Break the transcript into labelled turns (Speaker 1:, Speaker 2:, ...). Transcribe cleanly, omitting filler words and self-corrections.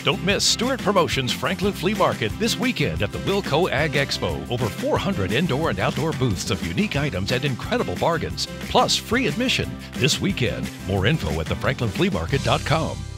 Speaker 1: Don't miss Stewart Promotions Franklin Flea Market this weekend at the Wilco Ag Expo. Over 400 indoor and outdoor booths of unique items and incredible bargains, plus free admission this weekend. More info at thefranklinfleamarket.com.